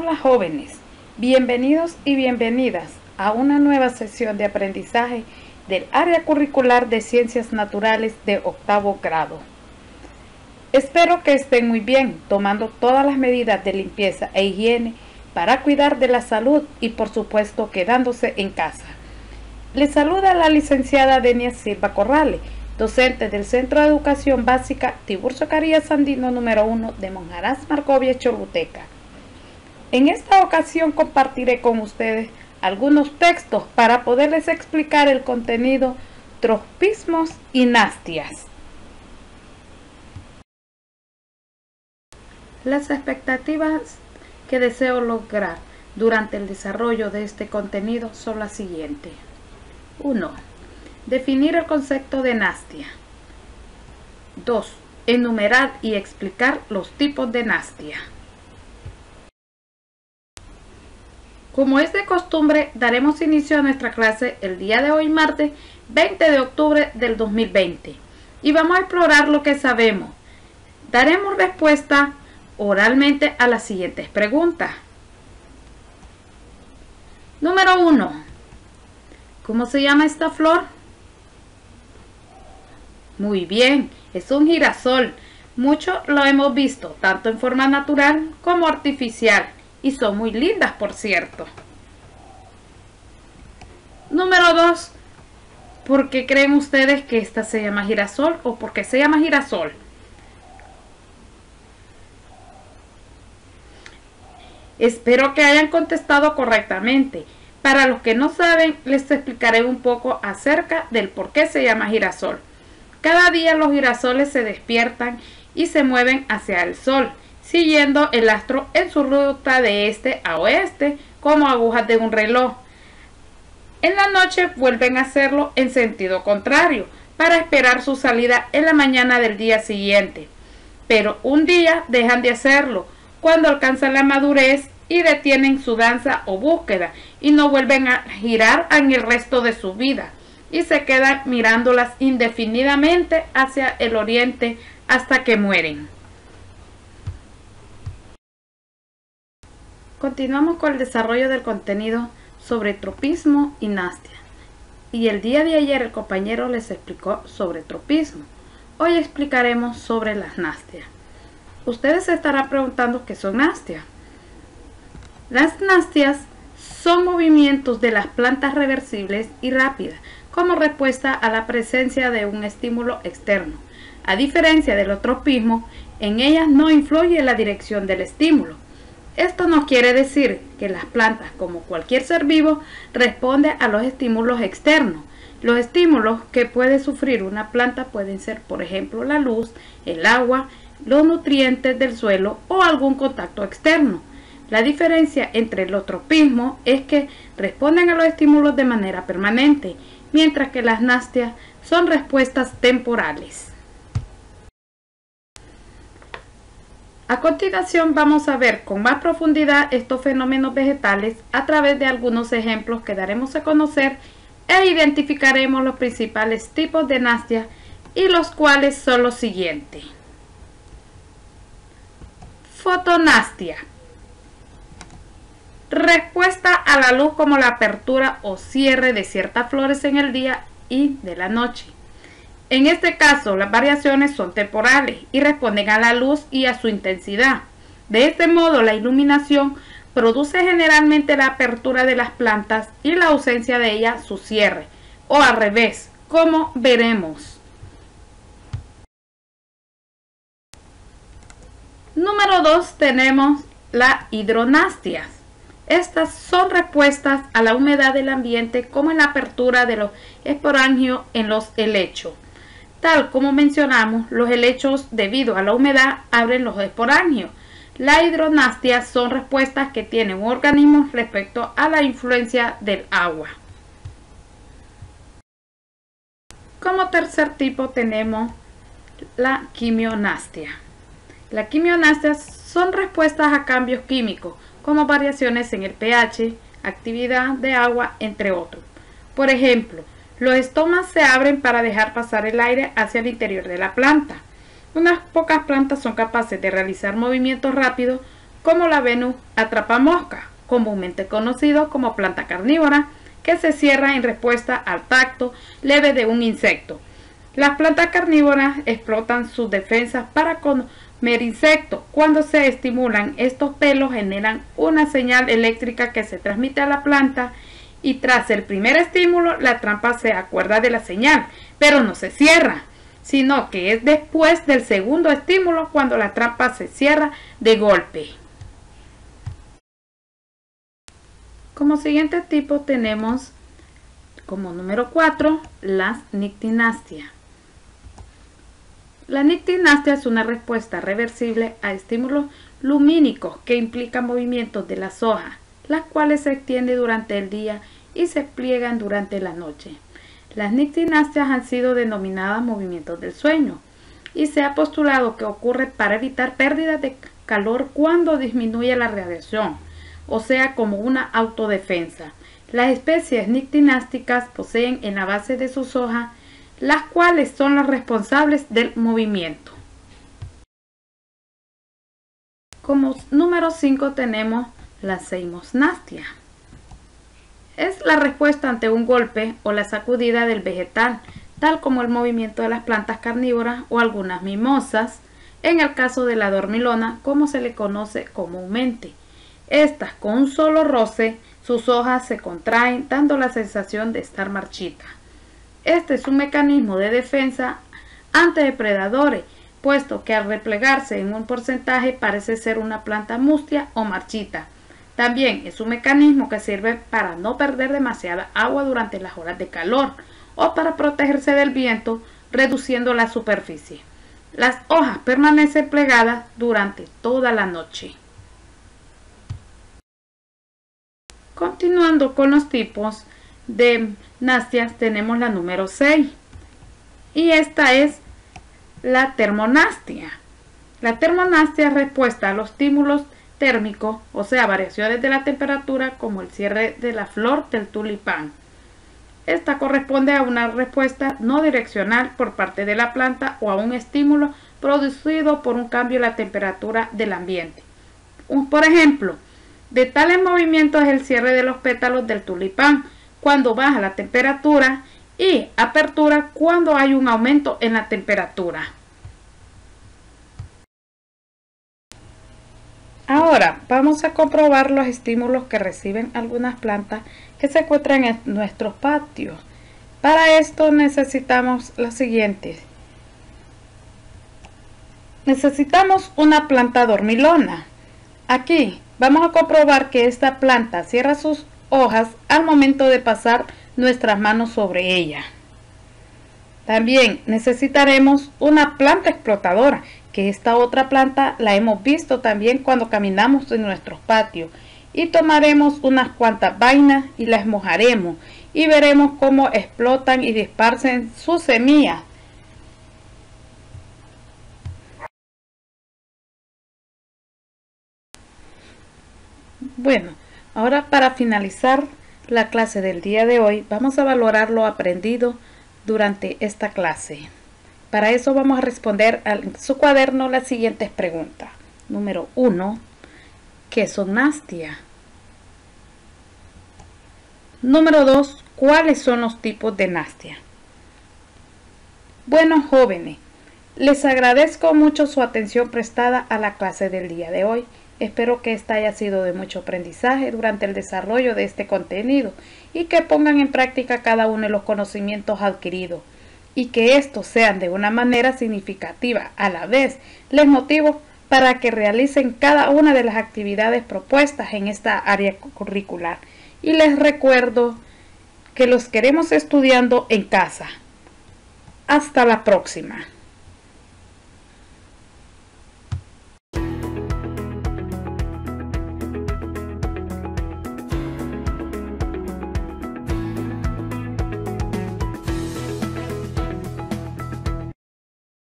Hola jóvenes, bienvenidos y bienvenidas a una nueva sesión de aprendizaje del área curricular de Ciencias Naturales de octavo grado. Espero que estén muy bien, tomando todas las medidas de limpieza e higiene para cuidar de la salud y por supuesto quedándose en casa. Les saluda la licenciada Denia Silva Corrales, docente del Centro de Educación Básica Tiburcio Carías Sandino número 1 de Monjaraz Marcovia, Choluteca. En esta ocasión compartiré con ustedes algunos textos para poderles explicar el contenido tropismos y nastias. Las expectativas que deseo lograr durante el desarrollo de este contenido son las siguientes. 1. Definir el concepto de nastia. 2. Enumerar y explicar los tipos de nastia. Como es de costumbre, daremos inicio a nuestra clase el día de hoy, martes 20 de octubre del 2020. Y vamos a explorar lo que sabemos. Daremos respuesta oralmente a las siguientes preguntas. Número 1. ¿Cómo se llama esta flor? Muy bien, es un girasol. Muchos lo hemos visto, tanto en forma natural como artificial. Y son muy lindas, por cierto. Número 2. ¿Por qué creen ustedes que esta se llama girasol o por qué se llama girasol? Espero que hayan contestado correctamente. Para los que no saben, les explicaré un poco acerca del por qué se llama girasol. Cada día los girasoles se despiertan y se mueven hacia el sol, siguiendo el astro en su ruta de este a oeste como agujas de un reloj. En la noche vuelven a hacerlo en sentido contrario para esperar su salida en la mañana del día siguiente. Pero un día dejan de hacerlo cuando alcanzan la madurez y detienen su danza o búsqueda y no vuelven a girar en el resto de su vida y se quedan mirándolas indefinidamente hacia el oriente hasta que mueren. Continuamos con el desarrollo del contenido sobre tropismo y nastia. Y el día de ayer el compañero les explicó sobre tropismo. Hoy explicaremos sobre las nastias. Ustedes se estarán preguntando qué son nastias. Las nastias son movimientos de las plantas reversibles y rápidas como respuesta a la presencia de un estímulo externo. A diferencia de los tropismos, en ellas no influye la dirección del estímulo. Esto no quiere decir que las plantas, como cualquier ser vivo, responden a los estímulos externos. Los estímulos que puede sufrir una planta pueden ser, por ejemplo, la luz, el agua, los nutrientes del suelo o algún contacto externo. La diferencia entre los tropismos es que responden a los estímulos de manera permanente, mientras que las nastias son respuestas temporales. A continuación vamos a ver con más profundidad estos fenómenos vegetales a través de algunos ejemplos que daremos a conocer e identificaremos los principales tipos de nastia y los cuales son los siguientes. Fotonastia. Respuesta a la luz como la apertura o cierre de ciertas flores en el día y de la noche. En este caso, las variaciones son temporales y responden a la luz y a su intensidad. De este modo, la iluminación produce generalmente la apertura de las plantas y la ausencia de ellas su cierre, o al revés, como veremos. Número 2 tenemos la hidronastias. Estas son respuestas a la humedad del ambiente como en la apertura de los esporangios en los helechos. Tal como mencionamos, los helechos debido a la humedad abren los esporangios. Las hidronastias son respuestas que tienen un organismo respecto a la influencia del agua. Como tercer tipo tenemos la quimionastia. Las quimionastias son respuestas a cambios químicos como variaciones en el pH, actividad de agua, entre otros. Por ejemplo, los estomas se abren para dejar pasar el aire hacia el interior de la planta. Unas pocas plantas son capaces de realizar movimientos rápidos como la Venus atrapamosca, comúnmente conocido como planta carnívora, que se cierra en respuesta al tacto leve de un insecto. Las plantas carnívoras explotan sus defensas para comer insectos. Cuando se estimulan, estos pelos generan una señal eléctrica que se transmite a la planta y tras el primer estímulo la trampa se acuerda de la señal, pero no se cierra, sino que es después del segundo estímulo cuando la trampa se cierra de golpe. Como siguiente tipo tenemos como número 4 las nictinastias. La nictinastia es una respuesta reversible a estímulos lumínicos que implican movimientos de las hojas, las cuales se extienden durante el día y se pliegan durante la noche. Las nictinastias han sido denominadas movimientos del sueño y se ha postulado que ocurre para evitar pérdidas de calor cuando disminuye la radiación, o sea, como una autodefensa. Las especies nictinásticas poseen en la base de sus hojas las cuales son las responsables del movimiento. Como número 5 tenemos la seismosnastia. Es la respuesta ante un golpe o la sacudida del vegetal, tal como el movimiento de las plantas carnívoras o algunas mimosas, en el caso de la dormilona, como se le conoce comúnmente. Estas, con un solo roce, sus hojas se contraen, dando la sensación de estar marchitas. Este es un mecanismo de defensa ante depredadores, puesto que al replegarse en un porcentaje parece ser una planta mustia o marchita. También es un mecanismo que sirve para no perder demasiada agua durante las horas de calor o para protegerse del viento, reduciendo la superficie. Las hojas permanecen plegadas durante toda la noche. Continuando con los tipos de nastias, tenemos la número 6 y esta es la termonastia. La termonastia es respuesta a los estímulos térmicos, o sea, variaciones de la temperatura como el cierre de la flor del tulipán. Esta corresponde a una respuesta no direccional por parte de la planta o a un estímulo producido por un cambio en la temperatura del ambiente. Por ejemplo, de tales movimientos es el cierre de los pétalos del tulipán cuando baja la temperatura y apertura cuando hay un aumento en la temperatura. Ahora vamos a comprobar los estímulos que reciben algunas plantas que se encuentran en nuestros patios. Para esto necesitamos las siguientes. Necesitamos una planta dormilona. Aquí vamos a comprobar que esta planta cierra sus hojas al momento de pasar nuestras manos sobre ella. También necesitaremos una planta explotadora, que esta otra planta la hemos visto también cuando caminamos en nuestros patios. Y tomaremos unas cuantas vainas y las mojaremos y veremos cómo explotan y dispersan sus semillas. Bueno, ahora para finalizar la clase del día de hoy, vamos a valorar lo aprendido durante esta clase. Para eso vamos a responder en su cuaderno las siguientes preguntas. Número 1. ¿Qué son nastia? Número 2. ¿Cuáles son los tipos de nastia? Bueno, jóvenes, les agradezco mucho su atención prestada a la clase del día de hoy. Espero que esta haya sido de mucho aprendizaje durante el desarrollo de este contenido y que pongan en práctica cada uno de los conocimientos adquiridos y que estos sean de una manera significativa. A la vez, les motivo para que realicen cada una de las actividades propuestas en esta área curricular. Y les recuerdo que los queremos estudiando en casa. Hasta la próxima.